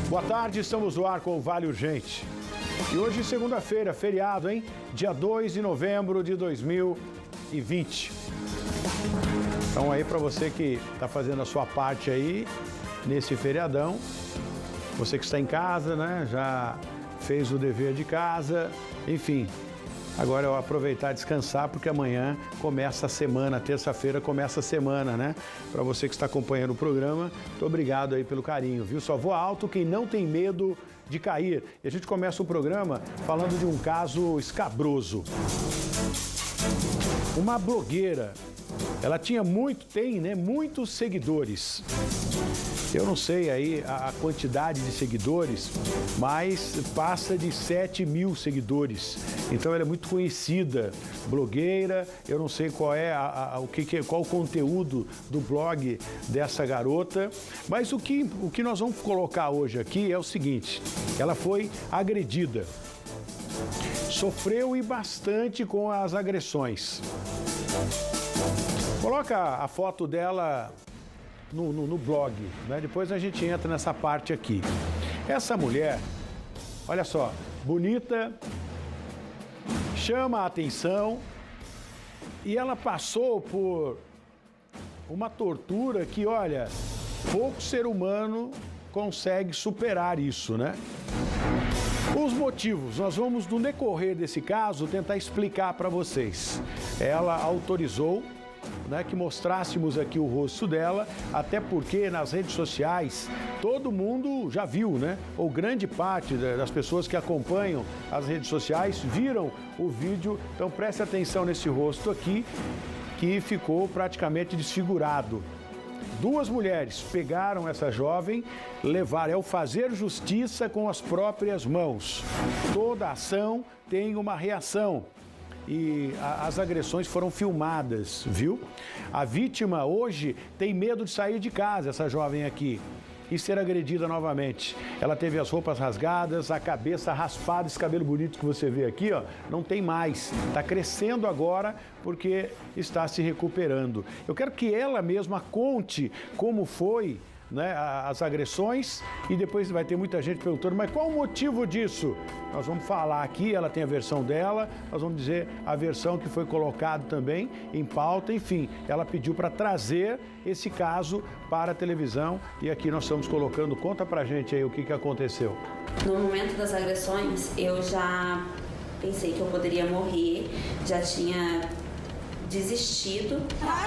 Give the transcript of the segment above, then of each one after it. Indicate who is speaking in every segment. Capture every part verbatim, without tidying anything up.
Speaker 1: Boa tarde, estamos no ar com o Vale Urgente. E hoje, segunda-feira, feriado, hein? Dia dois de novembro de dois mil e vinte. Então aí para você que está fazendo a sua parte aí, nesse feriadão, você que está em casa, né? Já fez o dever de casa, enfim. Agora eu vou aproveitar e descansar, porque amanhã começa a semana, terça-feira começa a semana, né? Para você que está acompanhando o programa, muito obrigado aí pelo carinho, viu? Só voa alto quem não tem medo de cair. E a gente começa o programa falando de um caso escabroso. Uma blogueira, ela tinha muito, tem, né? Muitos seguidores. Eu não sei aí a a quantidade de seguidores, mas passa de sete mil seguidores. Então ela é muito conhecida, blogueira. Eu não sei qual é a, a, o que, que qual o conteúdo do blog dessa garota, mas o que, o que nós vamos colocar hoje aqui é o seguinte: ela foi agredida, sofreu e bastante com as agressões. Coloca a foto dela No, no, no blog, né? Depois a gente entra nessa parte aqui. Essa mulher, olha só, bonita, chama a atenção e ela passou por uma tortura que, olha, pouco ser humano consegue superar isso, né? Os motivos, nós vamos no decorrer desse caso tentar explicar para vocês. Ela autorizou, né, que mostrássemos aqui o rosto dela, até porque nas redes sociais todo mundo já viu, né? Ou grande parte das pessoas que acompanham as redes sociais viram o vídeo, então preste atenção nesse rosto aqui, que ficou praticamente desfigurado. Duas mulheres pegaram essa jovem, levaram, é o fazer justiça com as próprias mãos. Toda ação tem uma reação. E a, as agressões foram filmadas, viu? A vítima hoje tem medo de sair de casa, essa jovem aqui, e ser agredida novamente. Ela teve as roupas rasgadas, a cabeça raspada, esse cabelo bonito que você vê aqui, ó, não tem mais. Está crescendo agora porque está se recuperando. Eu quero que ela mesma conte como foi, né, as agressões, e depois vai ter muita gente perguntando, mas qual o motivo disso? Nós vamos falar aqui, ela tem a versão dela, nós vamos dizer a versão que foi colocada também em pauta, enfim, ela pediu para trazer esse caso para a televisão e aqui nós estamos colocando. Conta pra gente aí o que, que aconteceu.
Speaker 2: No momento das agressões, eu já pensei que eu poderia morrer, já tinha desistido.
Speaker 3: Vai,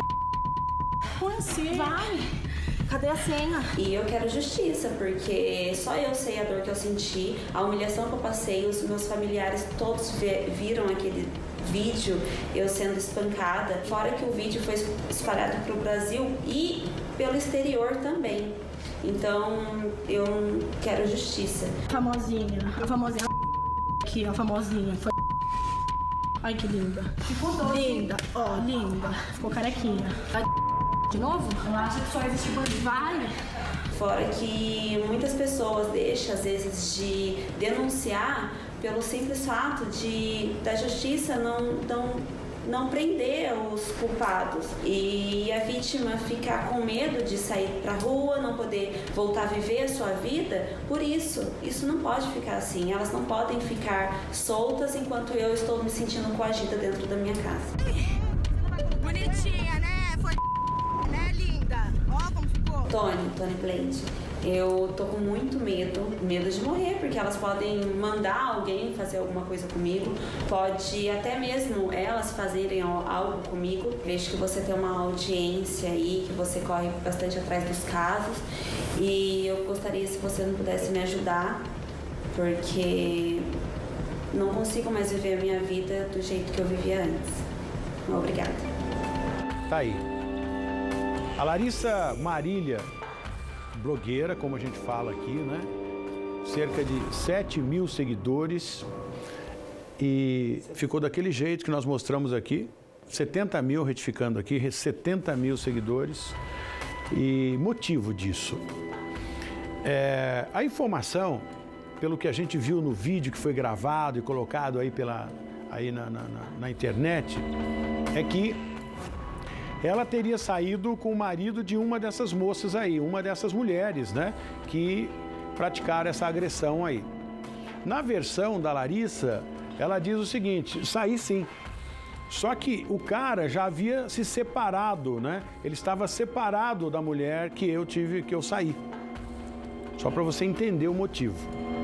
Speaker 3: põe assim. Vai. Cadê a senha?
Speaker 2: E eu quero justiça, porque só eu sei a dor que eu senti, a humilhação que eu passei, os meus familiares todos viram aquele vídeo, eu sendo espancada. Fora que o vídeo foi espalhado para o Brasil e pelo exterior também. Então, eu quero justiça.
Speaker 3: Famosinha, a famosinha aqui, a famosinha. Foi... Ai, que linda. Ficou doce. Linda, ó, linda. Ficou carequinha. De novo? Eu acho que só existe bandido. Vai!
Speaker 2: Fora que muitas pessoas deixam, às vezes, de denunciar pelo simples fato de da justiça não, não, não prender os culpados. E a vítima ficar com medo de sair pra rua, não poder voltar a viver a sua vida. Por isso, isso não pode ficar assim. Elas não podem ficar soltas enquanto eu estou me sentindo coagida dentro da minha casa.
Speaker 3: Bonitinha, né? Foi... né, linda? Ó como ficou.
Speaker 2: Tony, Tony Blade, eu tô com muito medo, medo de morrer, porque elas podem mandar alguém fazer alguma coisa comigo, pode até mesmo elas fazerem algo comigo. Vejo que você tem uma audiência aí, que você corre bastante atrás dos casos, e eu gostaria se você não pudesse me ajudar, porque não consigo mais viver a minha vida do jeito que eu vivia antes. Obrigada.
Speaker 1: Tá aí. A Larissa Marília, blogueira, como a gente fala aqui, né? Cerca de sete mil seguidores e ficou daquele jeito que nós mostramos aqui, setenta mil, retificando aqui, setenta mil seguidores. E motivo disso, é, a informação, pelo que a gente viu no vídeo que foi gravado e colocado aí, pela, aí na, na, na internet, é que ela teria saído com o marido de uma dessas moças aí, uma dessas mulheres, né? Que praticaram essa agressão aí. Na versão da Larissa, ela diz o seguinte, saí sim. Só que o cara já havia se separado, né? Ele estava separado da mulher que eu tive, que eu saí. Só para você entender o motivo.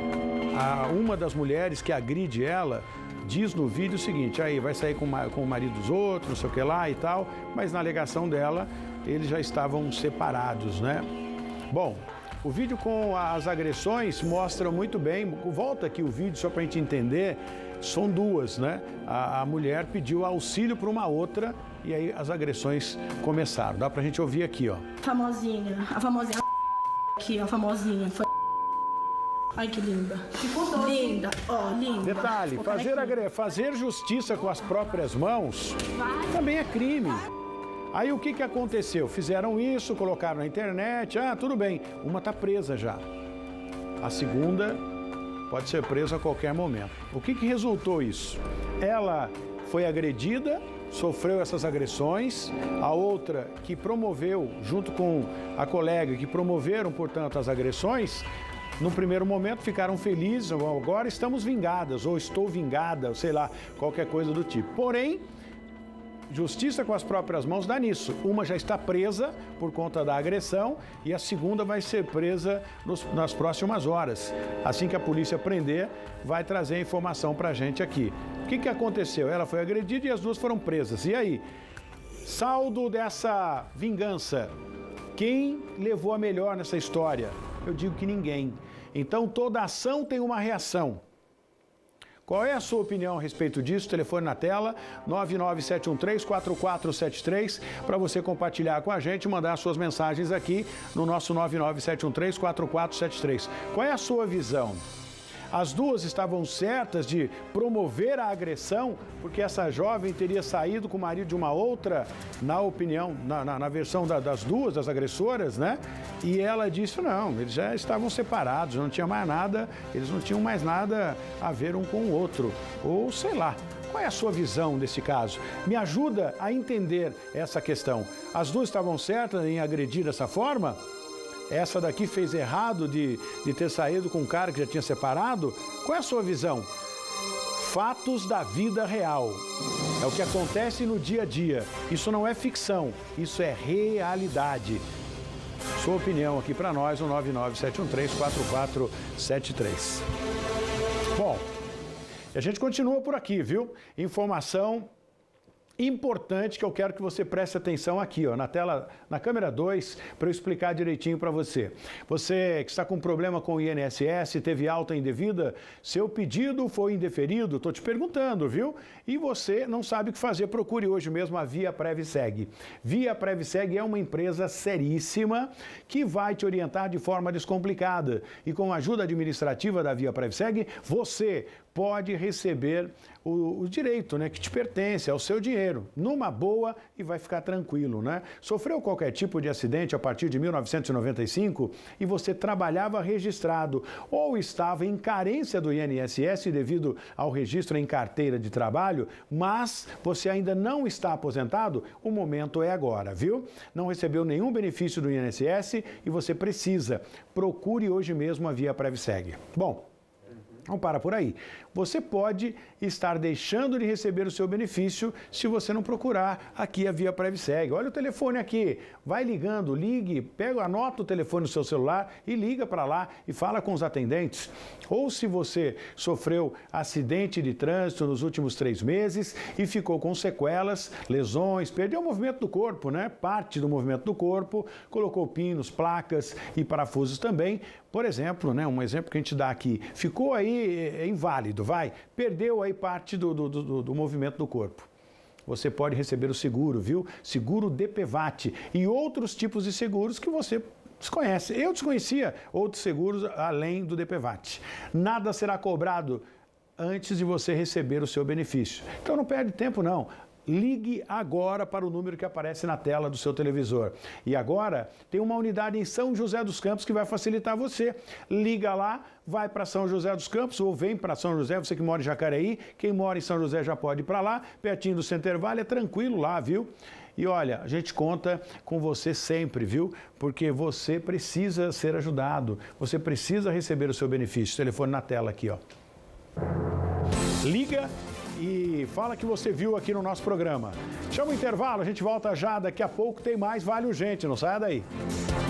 Speaker 1: A, uma das mulheres que agride ela diz no vídeo o seguinte, aí vai sair com, com o marido dos outros, não sei o que lá e tal, mas na alegação dela, eles já estavam separados, né? Bom, o vídeo com as agressões mostra muito bem, volta aqui o vídeo só para a gente entender, são duas, né? A, a mulher pediu auxílio para uma outra e aí as agressões começaram. Dá pra gente ouvir aqui, ó.
Speaker 3: Famosinha, a famosinha aqui, a famosinha. Foi... Ai, que linda. Ficou linda, ó, linda.
Speaker 1: Detalhe, fazer, agre... fazer justiça com as próprias mãos também é crime. Aí o que que aconteceu? Fizeram isso, colocaram na internet, ah, tudo bem, uma tá presa já. A segunda pode ser presa a qualquer momento. O que que resultou isso? Ela foi agredida, sofreu essas agressões, a outra que promoveu, junto com a colega, que promoveram, portanto, as agressões, no primeiro momento ficaram felizes, agora estamos vingadas, ou estou vingada, sei lá, qualquer coisa do tipo. Porém, justiça com as próprias mãos dá nisso. Uma já está presa por conta da agressão e a segunda vai ser presa nos, nas próximas horas. Assim que a polícia prender, vai trazer a informação pra gente aqui. O que que aconteceu? Ela foi agredida e as duas foram presas. E aí? Saldo dessa vingança. Quem levou a melhor nessa história? Eu digo que ninguém. Então toda ação tem uma reação. Qual é a sua opinião a respeito disso? Telefone na tela, nove nove sete um três, quatro quatro sete três, para você compartilhar com a gente, mandar suas mensagens aqui no nosso nove nove sete um três, quatro quatro sete três. Qual é a sua visão? As duas estavam certas de promover a agressão, porque essa jovem teria saído com o marido de uma outra, na opinião, na, na, na versão da, das duas, das agressoras, né? E ela disse, não, eles já estavam separados, não tinha mais nada, eles não tinham mais nada a ver um com o outro, ou sei lá. Qual é a sua visão desse caso? Me ajuda a entender essa questão. As duas estavam certas em agredir dessa forma? Essa daqui fez errado de, de ter saído com um cara que já tinha separado? Qual é a sua visão? Fatos da vida real. É o que acontece no dia a dia. Isso não é ficção, isso é realidade. Sua opinião aqui para nós, no nove nove sete um três, quatro quatro sete três. Bom, a gente continua por aqui, viu? Informação importante que eu quero que você preste atenção aqui, ó, na tela, na câmera dois, para eu explicar direitinho para você. Você que está com problema com o I N S S, teve alta indevida, seu pedido foi indeferido, estou te perguntando, viu? E você não sabe o que fazer, procure hoje mesmo a Via Previseg. Via Previseg é uma empresa seríssima que vai te orientar de forma descomplicada. E com a ajuda administrativa da Via Previseg, você pode receber o, o direito, né, que te pertence, é o seu dinheiro, numa boa e vai ficar tranquilo, né? Sofreu qualquer tipo de acidente a partir de mil novecentos e noventa e cinco e você trabalhava registrado ou estava em carência do I N S S devido ao registro em carteira de trabalho, mas você ainda não está aposentado, o momento é agora, viu? Não recebeu nenhum benefício do I N S S e você precisa. Procure hoje mesmo a Via Previseg. Bom, não para por aí. Você pode estar deixando de receber o seu benefício se você não procurar aqui a Via Previseg. Olha o telefone aqui, vai ligando, ligue, pega, anota o telefone no seu celular e liga para lá e fala com os atendentes. Ou se você sofreu acidente de trânsito nos últimos três meses e ficou com sequelas, lesões, perdeu o movimento do corpo, né? Parte do movimento do corpo, colocou pinos, placas e parafusos também. Por exemplo, né, um exemplo que a gente dá aqui, ficou aí é, inválido, vai, perdeu aí parte do, do, do, do movimento do corpo. Você pode receber o seguro, viu? Seguro D P V A T e outros tipos de seguros que você desconhece. Eu desconhecia outros seguros além do D P V A T. Nada será cobrado antes de você receber o seu benefício. Então não perde tempo não. Ligue agora para o número que aparece na tela do seu televisor. E agora tem uma unidade em São José dos Campos que vai facilitar você. Liga lá, vai para São José dos Campos ou vem para São José, você que mora em Jacareí. Quem mora em São José já pode ir para lá, pertinho do Center Valley, é tranquilo lá, viu? E olha, a gente conta com você sempre, viu? Porque você precisa ser ajudado, você precisa receber o seu benefício. O telefone na tela aqui, ó. Liga e fala que você viu aqui no nosso programa. Chama o intervalo, a gente volta já, daqui a pouco tem mais Vale Urgente, não saia daí.